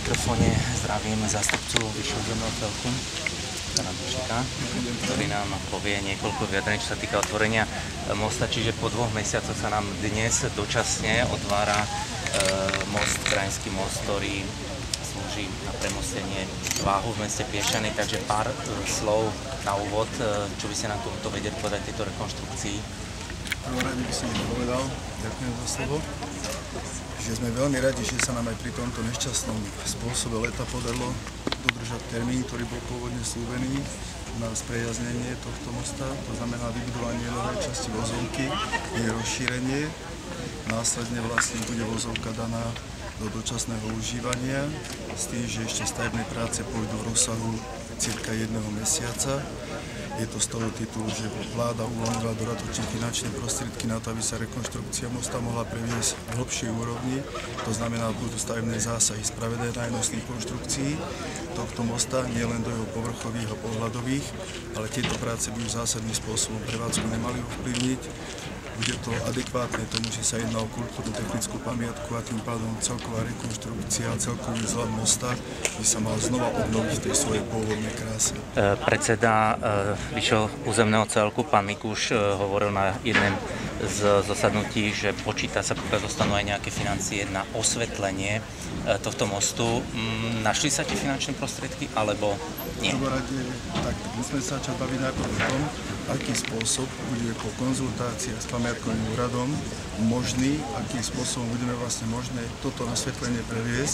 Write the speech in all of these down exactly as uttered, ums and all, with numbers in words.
mikrofóne zdravím zástupcu Vyššieho územného celku, pána Dušika, ktorý nám povie niekoľko vyjadrení, čo sa týka otvorenia mosta. Čiže po dvoch mesiacoch sa nám dnes dočasne otvára e, most, krajinský most, ktorý slúži na premostenie váhu v meste Piešťany. Takže pár e, slov na úvod, e, čo by ste nám tomuto vedeli povedať tejto rekonštrukcii. Prvom rade by som to povedal, ďakujem za slovo, že sme veľmi radi, že sa nám aj pri tomto nešťastnom spôsobe leta podarilo dodržať termín, ktorý bol pôvodne slúbený na sprejaznenie tohto mosta, to znamená vybudovanie novej časti vozovky, jej rozšírenie. Následne vlastne bude vozovka daná do dočasného užívania s tým, že ešte stavebné práce pôjdu v rozsahu cirka jedného mesiaca. Je to z toho titulu, že vláda uvoľnila dodatočné finančné prostriedky na to, aby sa rekonštrukcia mosta mohla previesť v hlbšej úrovni. To znamená, budú stavebné zásahy spravené najnosných konštrukcií tohto mosta, nielen do jeho povrchových a pohľadových, ale tieto práce by už zásadným spôsobom prevádzku nemali ovplyvniť. Bude to adekvátne tomu, že sa jedná o kultúrnu technickú pamiatku a tým pádom celková rekonštrukcia a celkový vzhľad mosta by sa mal znova obnoviť v tej svojej pôvodnej kráse. Predseda Vyššieho územného celku, pán Mikuš, hovoril na jednom z zasadnutí, že počíta sa, pokiaľ dostanú aj nejaké financie na osvetlenie tohto mostu. Našli sa tie finančné prostriedky, alebo nie? V rade, tak my sme sa začali baviť najprv o tom, aký spôsob bude po konzultácii s pamiatkovým úradom možný, akým spôsobom budeme vlastne možné toto nasvetlenie previesť.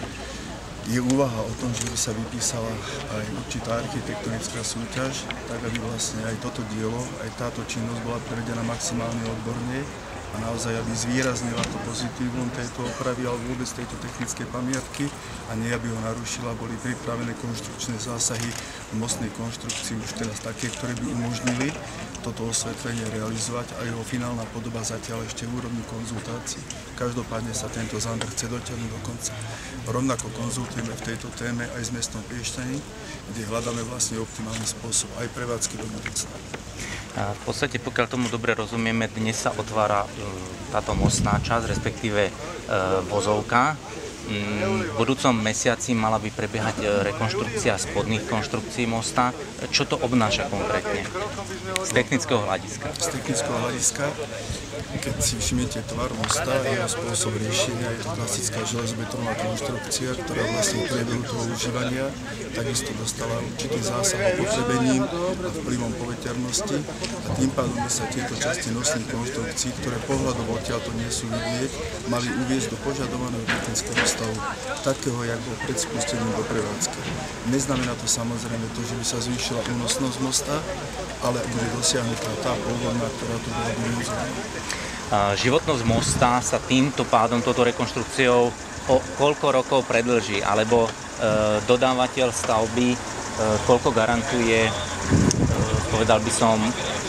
Je úvaha o tom, že by sa vypísala aj určitá architektonická súťaž, tak aby vlastne aj toto dielo, aj táto činnosť bola prevedená maximálne odborne a naozaj, aby zvýraznila to pozitívum tejto opravy alebo vôbec tejto technickej pamiatky a nie, aby ho narušila. Boli pripravené konštrukčné zásahy v mostnej konštrukcii už teraz také, ktoré by umožnili toto osvetlenie realizovať a jeho finálna podoba zatiaľ ešte v úrovni konzultácií. Každopádne sa tento zámer chce dotiahnuť do konca. Rovnako konzultujeme v tejto téme aj s mestom Piešťany, kde hľadáme vlastne optimálny spôsob aj prevádzky do budúcna. V podstate, pokiaľ tomu dobre rozumieme, dnes sa otvára táto mostná časť, respektíve vozovka. V budúcom mesiaci mala by prebiehať rekonštrukcia spodných konštrukcií mosta. Čo to obnáša konkrétne z technického hľadiska? Z technického hľadiska, keď si všimnete tvar mosta a jeho spôsob riešenia, je to klasická železobetónová konštrukcia, ktorá vlastne v priebehu toho užívania takisto dostala určitý zásah opotrebením a vplyvom poveternosti a tým pádom by sa tieto časti nosných konštrukcií, ktoré pohľadovo odtiaľto nie sú vidieť, mali uviesť do požadovaného technického stavu, takého, jak bol pred spustením do prevádzky. Neznamená to samozrejme to, že by sa zvýšila únosnosť mosta, ale bude dosiahnutá tá pôvodná, ktorá tu bola vymedzená. Životnosť mosta sa týmto pádom, touto rekonštrukciou o koľko rokov predĺží, alebo e, dodávateľ stavby e, koľko garantuje, e, povedal by som,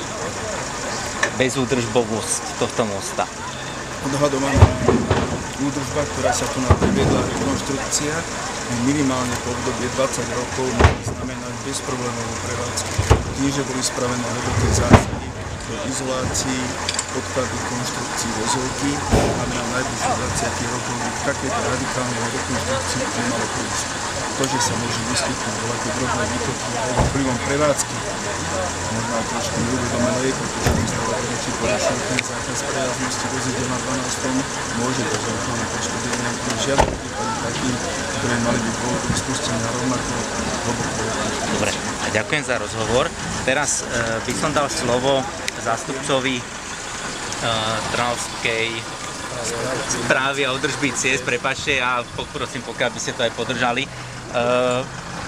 bezúdržbovosť tohto mosta? Odhadovaná údržba, ktorá sa tu napriviedla rekonštrukcia, minimálne po obdobie dvadsať rokov môže znamenať bezproblémovú prevádzku. Tým, že boli spravené hlboké zásahy do izolácií, podklady konštrukcií vozovky, znamená najbližších dvadsať rokov by v takéto radikálnej rekonštrukcii nemalo prísť. To, že sa môže vyskytnúť veľké drobné výtoky alebo vplyvom prevádzky, možno trošku neuvedomenej, pretože by stalo to, či porušil ten zákaz prejaznosti vozidel na dvanásť tón, môže to zaujímavé poškodenie, ale žiadne prípady taký, ktoré mali byť dôvodom spustenia rovnako hlboko. Dobre, a ďakujem za rozhovor. Teraz e, by som dal slovo zástupcovi e, Trnavskej správy a údržby ciest. Prepáčte, ja poprosím, pokiaľ by ste to aj podržali. Uh,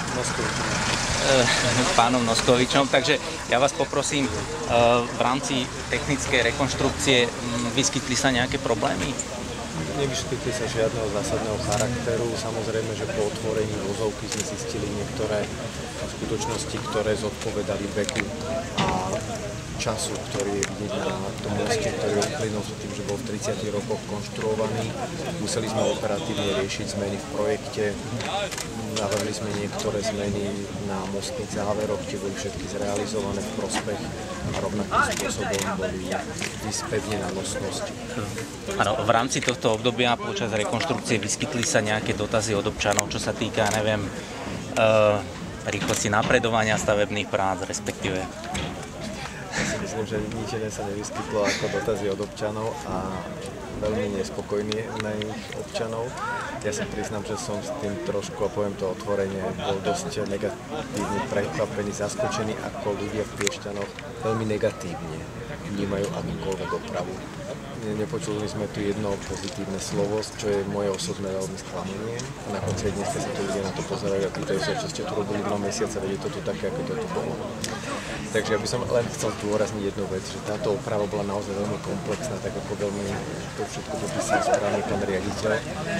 uh, pánom Noskovičom. Takže ja vás poprosím, uh, v rámci technickej rekonštrukcie um, vyskytli sa nejaké problémy? Nevyskytli sa žiadneho zásadného charakteru. Samozrejme, že po otvorení vozovky sme zistili niektoré skutočnosti, ktoré zodpovedali veku a času, ktorý je vidieť na tom moste, ktorý uplynul tým, že bol v tridsiatych rokoch konštruovaný. Museli sme operatívne riešiť zmeny v projekte. Navrhli sme niektoré zmeny na mostných záveroch, tie boli všetky zrealizované v prospech a rovnakým spôsobom boli vyspevnená nosnosť. Áno, v rámci tohto obdobia počas rekonštrukcie vyskytli sa nejaké dotazy od občanov, čo sa týka, neviem, e, rýchlosti napredovania stavebných prác, respektíve? Ja si myslím, že nič iné sa nevyskytlo ako dotazy od občanov a veľmi nespokojných občanov. Ja sa priznám, že som s tým trošku, a poviem to otvorene, bol dosť negatívne prekvapený, zaskočený, ako ľudia v Piešťanoch veľmi negatívne vnímajú akúkoľvek dopravu. Nepočuli sme tu jedno pozitívne slovo, čo je moje osobné veľmi sklamanie. A na konci dnes, keď sa tu ľudia na to pozerajú a pýtajú sa, čo ste tu robili dva mesiace, vedie to tu také, ako to tu bolo. Takže ja by som len chcel zdôrazniť jednu vec, že táto oprava bola naozaj veľmi komplexná, tak ako veľmi to všetko popísal správne pán riaditeľ.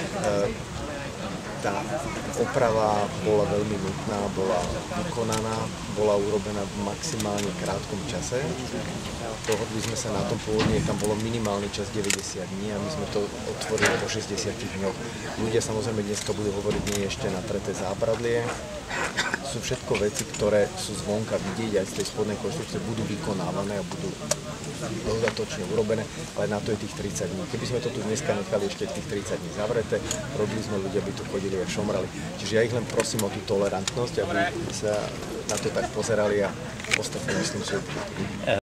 Tá oprava bola veľmi nutná, bola vykonaná, bola urobená v maximálne krátkom čase. Dohodli sme sa na tom pôvodne, tam bolo minimálny čas deväťdesiat dní a my sme to otvorili po šesťdesiatich dňoch. Ľudia samozrejme dneska budú hovoriť nie ešte na treté zábradlie. Sú všetko veci, ktoré sú zvonka vidieť aj z tej spodnej konštrukcie, budú vykonávané a budú dodatočne urobené, ale na to je tých tridsať dní. Keby sme to tu dneska nechali ešte tých tridsať dní zavreté, robili sme ľudia, by tu chodili a šomrali. Čiže ja ich len prosím o tú tolerantnosť, aby sa na to tak pozerali a ostatné myslím, že